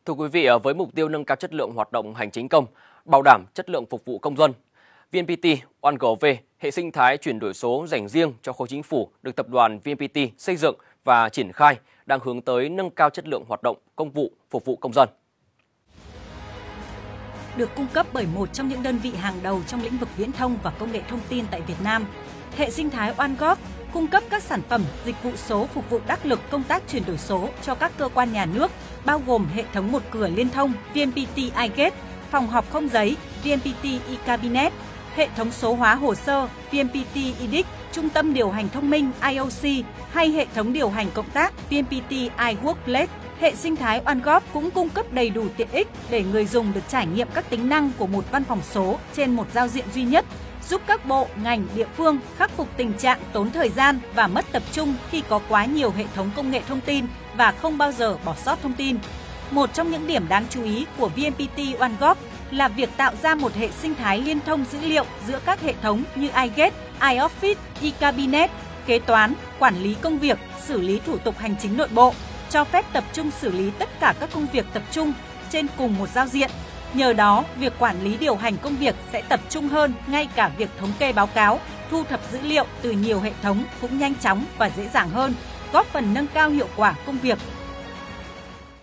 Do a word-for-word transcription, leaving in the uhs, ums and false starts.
Thưa quý vị, với mục tiêu nâng cao chất lượng hoạt động hành chính công, bảo đảm chất lượng phục vụ công dân, vê en pê tê One gov, hệ sinh thái chuyển đổi số dành riêng cho khối chính phủ được tập đoàn vê en pê tê xây dựng và triển khai đang hướng tới nâng cao chất lượng hoạt động công vụ phục vụ công dân. Được cung cấp bởi một trong những đơn vị hàng đầu trong lĩnh vực viễn thông và công nghệ thông tin tại Việt Nam, hệ sinh thái One gov cung cấp các sản phẩm, dịch vụ số phục vụ đắc lực công tác chuyển đổi số cho các cơ quan nhà nước, bao gồm hệ thống một cửa liên thông vê en pê tê iGate, phòng họp không giấy vê en pê tê eCabinet, hệ thống số hóa hồ sơ vê en pê tê eDict, trung tâm điều hành thông minh i o xê hay hệ thống điều hành cộng tác vê en pê tê iWorkplace. Hệ sinh thái One gov cũng cung cấp đầy đủ tiện ích để người dùng được trải nghiệm các tính năng của một văn phòng số trên một giao diện duy nhất, giúp các bộ, ngành, địa phương khắc phục tình trạng tốn thời gian và mất tập trung khi có quá nhiều hệ thống công nghệ thông tin và không bao giờ bỏ sót thông tin. Một trong những điểm đáng chú ý của vê en pê tê One gov là việc tạo ra một hệ sinh thái liên thông dữ liệu giữa các hệ thống như iGate, iOffice, eCabinet, kế toán, quản lý công việc, xử lý thủ tục hành chính nội bộ, cho phép tập trung xử lý tất cả các công việc tập trung trên cùng một giao diện. Nhờ đó, việc quản lý điều hành công việc sẽ tập trung hơn, ngay cả việc thống kê báo cáo, thu thập dữ liệu từ nhiều hệ thống cũng nhanh chóng và dễ dàng hơn, góp phần nâng cao hiệu quả công việc